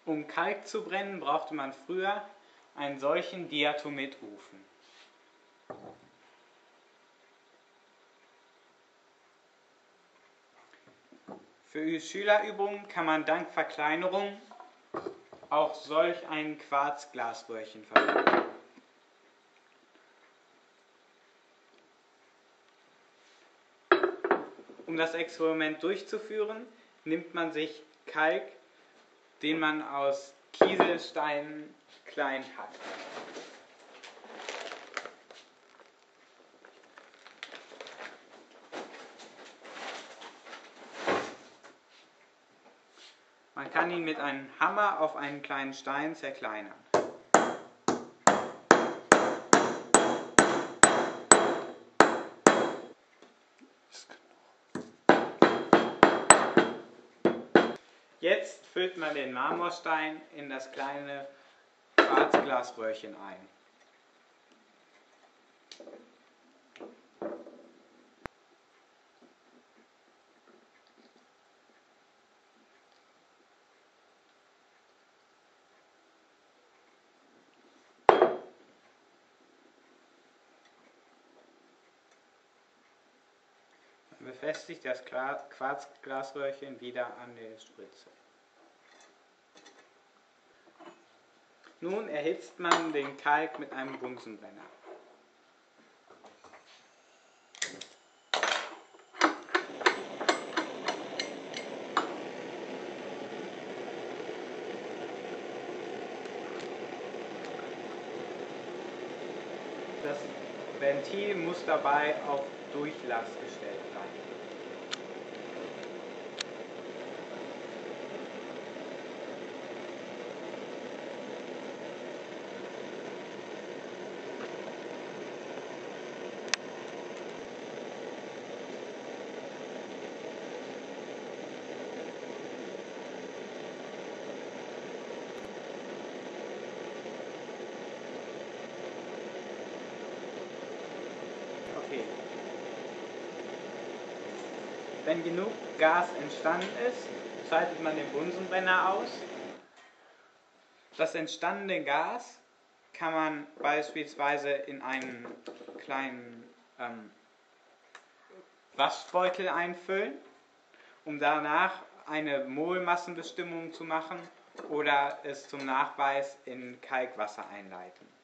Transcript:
Um Kalk zu brennen, brauchte man früher einen solchen Diatomeofen. Für Schülerübungen kann man dank Verkleinerung auch solch ein Quarzglasröhrchen verwenden. Um das Experiment durchzuführen, nimmt man sich Kalk, den man aus Kieselsteinen klein hackt. Man kann ihn mit einem Hammer auf einen kleinen Stein zerkleinern. Jetzt füllt man den Marmorstein in das kleine Quarzglasröhrchen ein. Man befestigt das Quarzglasröhrchen wieder an der Spritze. Nun erhitzt man den Kalk mit einem Bunsenbrenner. Das Ventil muss dabei auf Durchlass gestellt sein. Okay. Wenn genug Gas entstanden ist, schaltet man den Bunsenbrenner aus. Das entstandene Gas kann man beispielsweise in einen kleinen Waschbeutel einfüllen, um danach eine Molmassenbestimmung zu machen oder es zum Nachweis in Kalkwasser einleiten.